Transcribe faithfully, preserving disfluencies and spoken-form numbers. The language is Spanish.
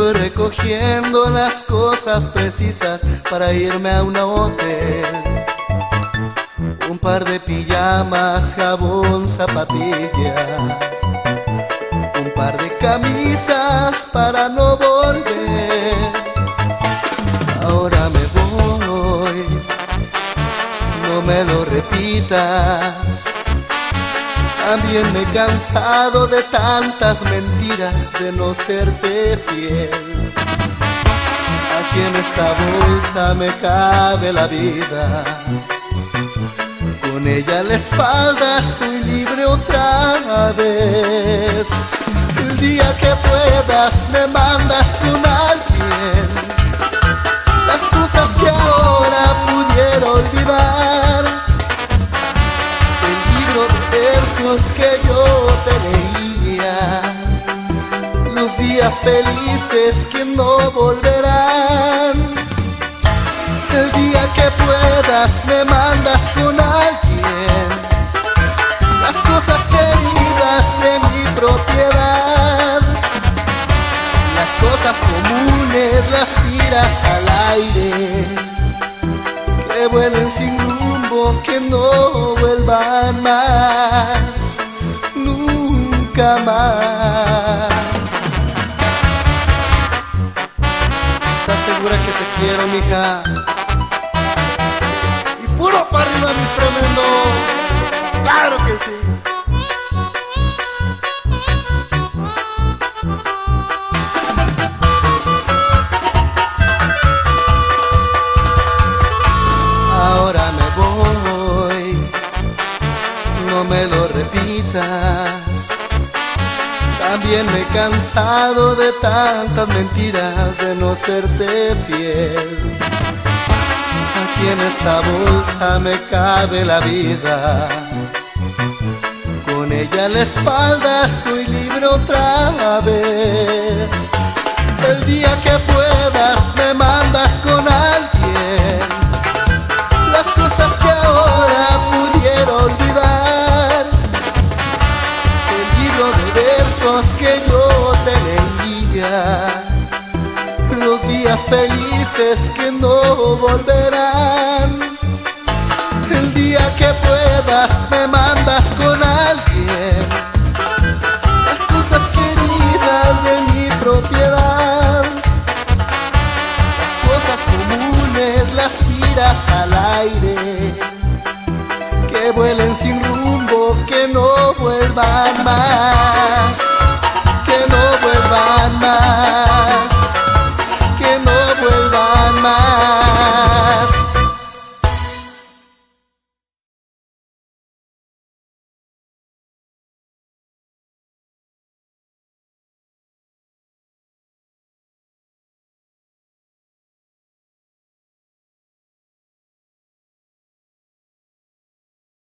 Estoy recogiendo las cosas precisas para irme a un hotel. Un par de pijamas, jabón, zapatillas, un par de camisas para no volver. Ahora me voy, no me lo repitas. También me he cansado de tantas mentiras, de no serte fiel. Aquí en esta bolsa me cabe la vida, con ella a la espalda soy libre otra vez. El día que puedas me mandas con alguien las cosas que ahora pudiera olvidar. El libro de versos que yo te leía, los días felices que no volverán. El día que puedas me mandas con alguien las cosas queridas de mi propiedad. Las cosas comunes las tiras al aire, que vuelen sin rumbo, que no vuelvan más, nunca más. ¿Estás segura que te quiero, mija? Y puro para arriba, mis tremendos. ¡Claro que sí! Ahora me voy, no me lo repitas. También me he cansado de tantas mentiras, de no serte fiel. Aquí en esta bolsa me cabe la vida, con ella a la espalda soy libre otra vez. El día que puedas me mandas con alguien las cosas que ahora pudiera olvidar. El libro de versos que yo te leía, los días felices que no volverán. El día que puedas me mandas con alguien las cosas queridas de mi propiedad. Las cosas comunes las tiras al aire, que vuelen sin rumbo, que no vuelvan más.